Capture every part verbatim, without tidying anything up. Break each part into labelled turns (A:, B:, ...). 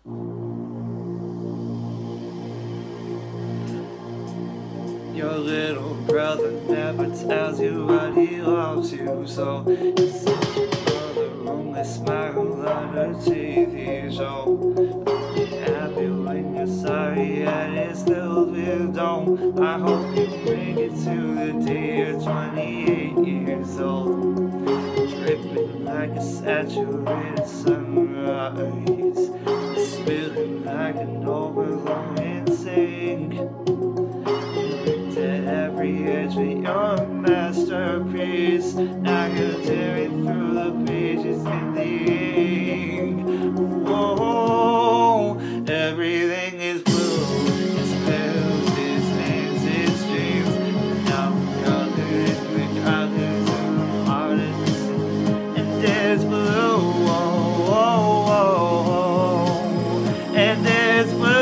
A: Your little brother never tells you what he loves you, so you sit your mother only smile on her T V show. You're happy when you're sorry and it's filled with dome. I hope you make it to the day you're twenty-eight years old, dripping like a saturated sunrise, spilling like an overflowing sink. Every edge of your masterpiece. Now you're tearing through the pages in the ink. Whoa, everything is blue. His pills, his names, his dreams. Now I'm colored in the colors of the artists, and there's blue. Whoa, whoa, whoa, and there's blue.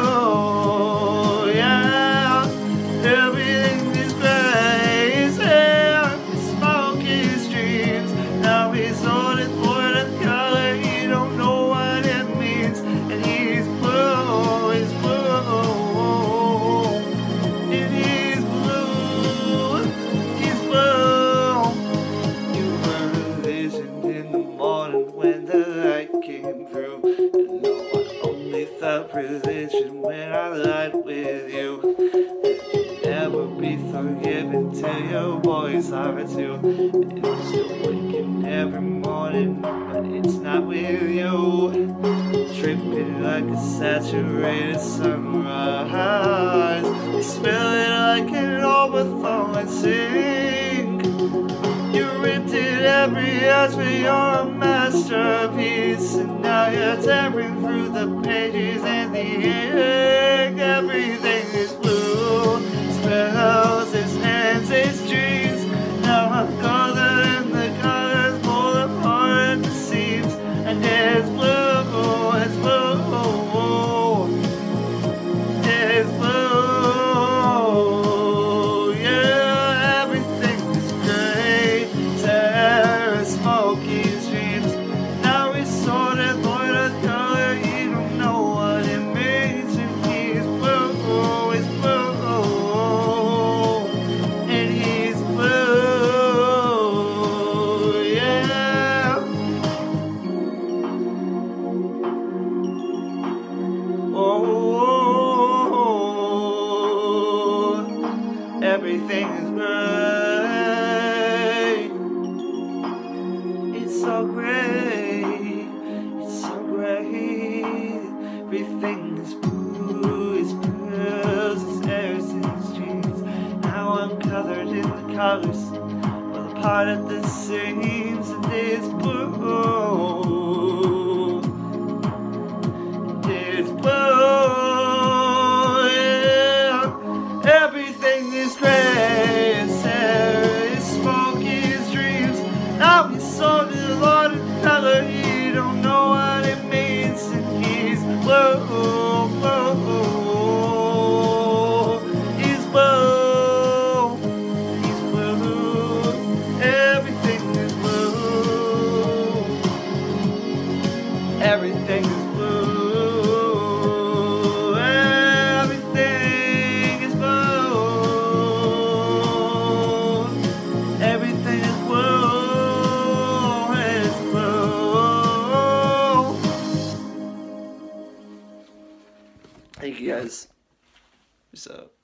A: When the light came through, you know I only felt religion when I lied with you. You'll never be forgiven till your boys are too. And I'm still waking every morning, but it's not with you. Tripping like a saturated sunrise, spilling like an overflowing sink. You ripped it every edge for your masterpiece, and now you're tearing through the pages and the ink. Everything is blue. Spells, his hands, his dreams. Now I'm colored in the colors, pull apart at the seams, and it's blue, it's blue, it's blue. Oh, everything is great. It's so great. It's so great. Everything is blue. It's pearls. It's airs. It's dreams. Now I'm covered in the colors, well, apart at the seams, and it's blue. It's blue. Everything is gray, it's air, it's smoke, it's dreams. Now he's so diluted in color, he don't know what it means, and he's blue, blue. He's blue, he's blue. Everything is blue. Everything is blue. Thank you guys. Peace out.